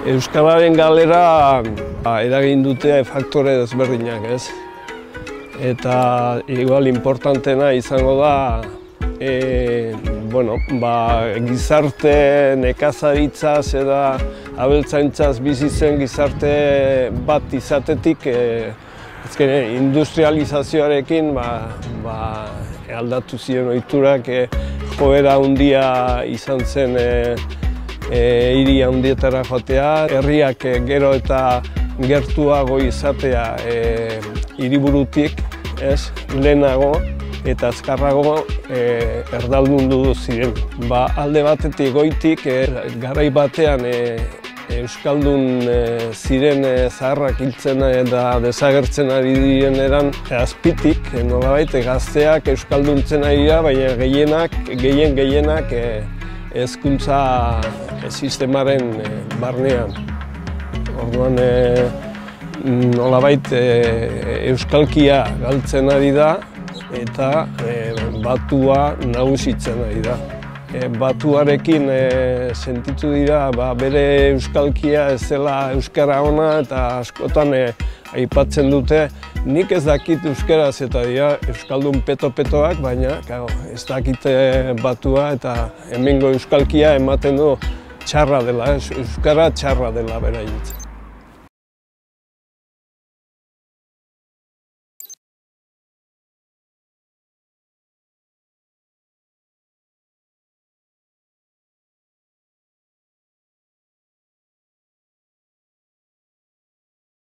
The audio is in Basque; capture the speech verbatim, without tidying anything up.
Euskararen galera eragin dute faktore desberdinak, ez? Eta igual importantena izango da e, bueno, ba, gizarte nekazaritzaz eta abeltzaintzaz bizi zen gizarte bat izatetik e, azken, industrializazioarekin ba, ba, aldatu ziren ohiturak, e, joera handia izan zen e, e, hiri handietara joatea, herriak e, gero eta gertuago izatea e, hiriburutik, ez, lehenago eta azkarrago e, erdaldundu ziren. Ba, alde batetik goitik e, garai batean e, euskaldun e, ziren e, zaharrak hiltzen eta desagertzen ari diren eran azpitik, e, nolabait gazteak euskalduntzen ari dira, baina gehienak, gehien gehienak e, hezkuntza e, sistemaren e, barnean. Orduan, e, nolabait e, euskalkia galtzen ari da eta e, batua nagusitzen ari da. E, batuarekin e, sentitu dira ba, bere euskalkia ez dela euskara ona eta askotan e, aipatzen dute. Nik ez dakit euskaraz eta dira euskaldun peto-petoak, baina claro, ez dakite batua eta hemengo euskalkia ematen du txarra dela, euskara txarra dela beraientzat.